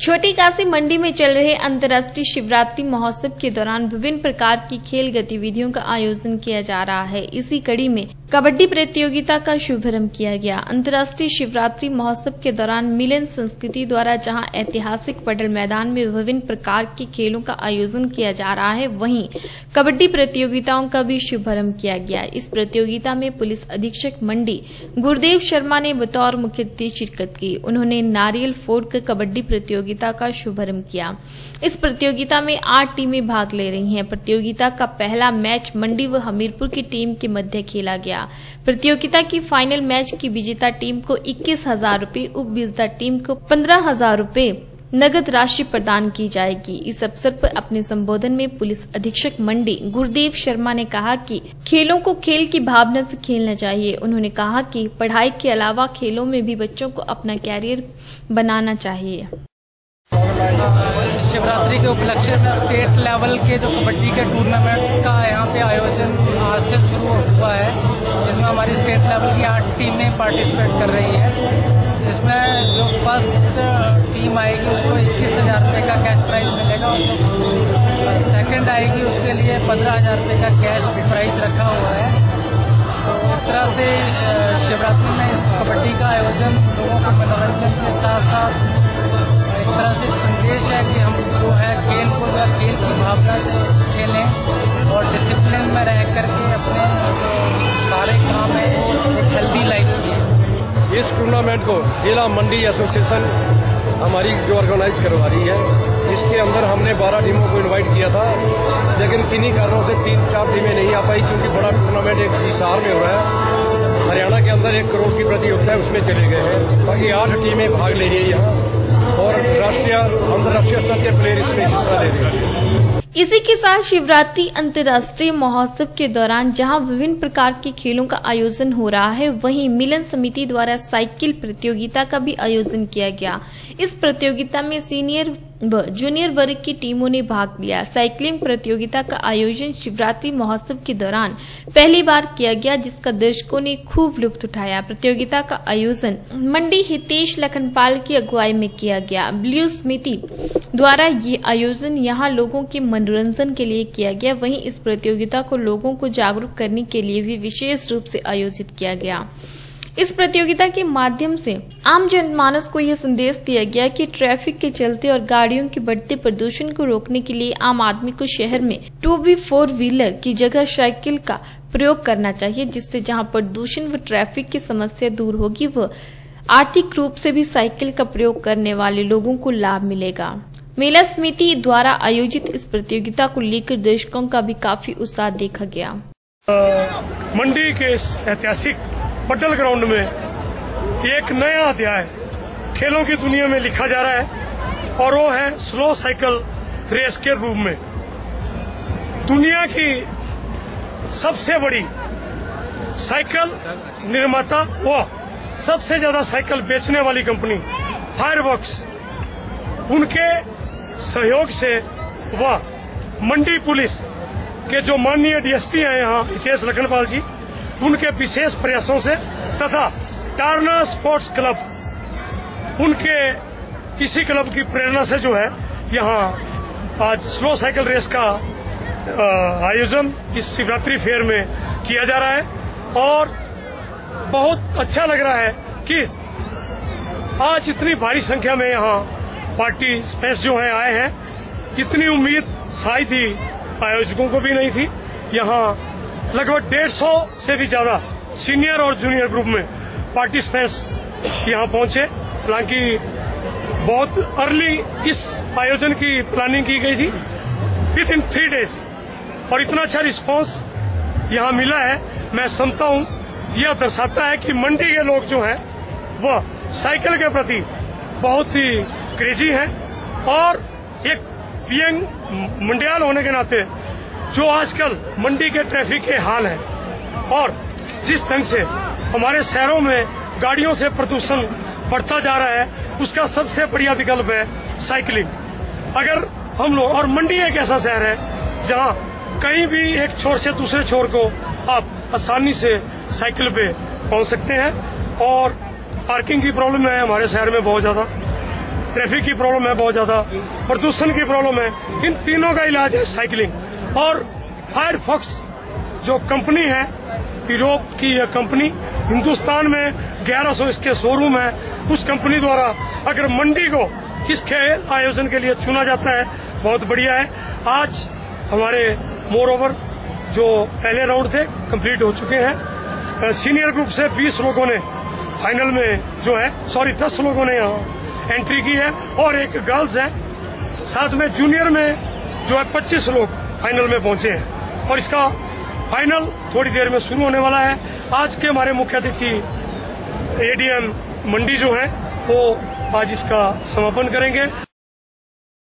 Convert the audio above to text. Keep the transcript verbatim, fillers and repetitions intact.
छोटी काशी मंडी में चल रहे अंतर्राष्ट्रीय शिवरात्रि महोत्सव के दौरान विभिन्न प्रकार की खेल गतिविधियों का आयोजन किया जा रहा है। इसी कड़ी में कबड्डी प्रतियोगिता का शुभारंभ किया गया। अंतर्राष्ट्रीय शिवरात्रि महोत्सव के दौरान मिलन संस्कृति द्वारा जहां ऐतिहासिक पटल मैदान में विभिन्न प्रकार के खेलों का आयोजन किया जा रहा है, वहीं कबड्डी प्रतियोगिताओं का भी शुभारंभ किया गया। इस प्रतियोगिता में पुलिस अधीक्षक मंडी गुरुदेव शर्मा ने बतौर मुख्य अतिथि शिरकत की। उन्होंने नारियल फोड़ कर कबड्डी प्रतियोगिता का शुभारंभ किया। इस प्रतियोगिता में आठ टीमें भाग ले रही हैं। प्रतियोगिता का पहला मैच मंडी व हमीरपुर की टीम के मध्य खेला गया। प्रतियोगिता की फाइनल मैच की विजेता टीम को इक्कीस हजार रूपए, उप विजेता टीम को पंद्रह हजार रूपए नगद राशि प्रदान की जाएगी। इस अवसर पर अपने संबोधन में पुलिस अधीक्षक मंडी गुरुदेव शर्मा ने कहा कि खेलों को खेल की भावना से खेलना चाहिए। उन्होंने कहा कि पढ़ाई के अलावा खेलों में भी बच्चों को अपना कैरियर बनाना चाहिए। शिवरात्रि के उपलक्ष्य में स्टेट लेवल के जो कबड्डी के टूर्नामेंट्स का यहाँ पे आयोजन आज से शुरू हुआ है, जिसमें हमारी स्टेट लेवल की आठ टीमें पार्टिसिपेट कर रही है। इसमें जो फर्स्ट टीम आएगी उसको इक्कीस हजार रुपये का कैश प्राइज मिलेगा और जो सेकंड आएगी उसके लिए पंद्रह हजार रुपये का कैश प्राइज रखा हुआ है। तो एक तरह से शिवरात्रि में इस कबड्डी का आयोजन लोगों को मनोरंजन के साथ साथ एक तरह से संदेश है कि हम जो है खेल को जो खेल की भावना से खेलें और डिसिप्लिन में रह करके अपने सारे काम है एक हेल्दी लाइफ जिए। इस टूर्नामेंट को जिला मंडी एसोसिएशन हमारी जो ऑर्गेनाइज करवा रही है, इसके अंदर हमने बारह टीमों को इनवाइट किया था, लेकिन किन्हीं कारणों से तीन चार टीमें नहीं आ पाई, क्योंकि बड़ा टूर्नामेंट एक हिसार में हो रहा है। हरियाणा के अंदर एक करोड़ की प्रतियोगिता है, उसमें चले गए हैं। बाकी आठ टीमें भाग ले रही है यहाँ और राष्ट्रीय अंतर्राष्ट्रीय स्तर के प्लेयर इसमें हिस्सा ले रहे हैं। इसी के साथ शिवरात्रि अंतर्राष्ट्रीय महोत्सव के दौरान जहां विभिन्न प्रकार के खेलों का आयोजन हो रहा है, वहीं मिलन समिति द्वारा साइकिल प्रतियोगिता का भी आयोजन किया गया। इस प्रतियोगिता में सीनियर व जूनियर वर्ग की टीमों ने भाग लिया। साइकिलिंग प्रतियोगिता का आयोजन शिवरात्रि महोत्सव के दौरान पहली बार किया गया, जिसका दर्शकों ने खूब लुत्फ उठाया। प्रतियोगिता का आयोजन मंडी हितेश लखनपाल की अगुवाई में किया गया। ब्लू समिति द्वारा ये आयोजन यहाँ लोगों के मनोरंजन के लिए किया गया। वहीं इस प्रतियोगिता को लोगों को जागरूक करने के लिए भी विशेष रूप से आयोजित किया गया। इस प्रतियोगिता के माध्यम से आम जनमानस को यह संदेश दिया गया कि ट्रैफिक के चलते और गाड़ियों के बढ़ते प्रदूषण को रोकने के लिए आम आदमी को शहर में टू बी फोर व्हीलर की जगह साइकिल का प्रयोग करना चाहिए, जिससे जहां प्रदूषण व ट्रैफिक की समस्या दूर होगी व आर्थिक रूप से भी साइकिल का प्रयोग करने वाले लोगों को लाभ मिलेगा। मेला समिति द्वारा आयोजित इस प्रतियोगिता को लेकर दर्शकों का भी काफी उत्साह देखा गया। मंडी के इस ऐतिहासिक पटल ग्राउंड में एक नया अध्याय खेलों की दुनिया में लिखा जा रहा है और वो है स्लो साइकिल रेस के रूप में। दुनिया की सबसे बड़ी साइकिल निर्माता व सबसे ज्यादा साइकिल बेचने वाली कंपनी फायरवर्क्स, उनके सहयोग से व मंडी पुलिस के जो माननीय डीएसपी हैं यहाँ हितेश लखनपाल जी, उनके विशेष प्रयासों से तथा टारना स्पोर्ट्स क्लब उनके इसी क्लब की प्रेरणा से जो है यहाँ आज स्लो साइकिल रेस का आयोजन इस शिवरात्रि फेयर में किया जा रहा है और बहुत अच्छा लग रहा है कि आज इतनी भारी संख्या में यहाँ पार्टिसिपेंट्स जो है आए हैं। इतनी उम्मीद शायद ही आयोजकों को भी नहीं थी। यहाँ लगभग डेढ़ सौ से भी ज्यादा सीनियर और जूनियर ग्रुप में पार्टिसिपेंट्स यहाँ पहुंचे। हालांकि बहुत अर्ली इस आयोजन की प्लानिंग की गई थी विद इन थ्री डेज और इतना अच्छा रिस्पांस यहाँ मिला है, मैं समझता हूँ यह दर्शाता है कि मंडी के लोग जो हैं वह साइकिल के प्रति बहुत ही क्रेजी हैं और एक यंग मंडियाल होने के नाते जो आजकल मंडी के ट्रैफिक के हाल है और जिस ढंग से हमारे शहरों में गाड़ियों से प्रदूषण बढ़ता जा रहा है, उसका सबसे बढ़िया विकल्प है साइकिलिंग। अगर हम लोग, और मंडी एक ऐसा शहर है जहां कहीं भी एक छोर से दूसरे छोर को आप आसानी से साइकिल पे पहुंच सकते हैं और पार्किंग की प्रॉब्लम है हमारे शहर में बहुत ज्यादा। ट्रैफिक की प्रॉब्लम है, बहुत ज्यादा प्रदूषण की प्रॉब्लम है। इन तीनों का इलाज है साइकिलिंग। और फायरफॉक्स जो कंपनी है, यूरोप की यह कंपनी, हिंदुस्तान में ग्यारह सौ इसके शोरूम है। उस कंपनी द्वारा अगर मंडी को इस खेल आयोजन के लिए चुना जाता है, बहुत बढ़िया है। आज हमारे मोर ओवर जो पहले राउंड थे कंप्लीट हो चुके हैं। सीनियर ग्रुप से बीस लोगों ने फाइनल में जो है, सॉरी दस लोगों ने यहाँ एंट्री की है और एक गर्ल्स है। साथ में जूनियर में जो है पच्चीस लोग फाइनल में पहुंचे हैं और इसका फाइनल थोड़ी देर में शुरू होने वाला है। आज के हमारे मुख्य अतिथि एडीएम मंडी जो है वो आज इसका समापन करेंगे।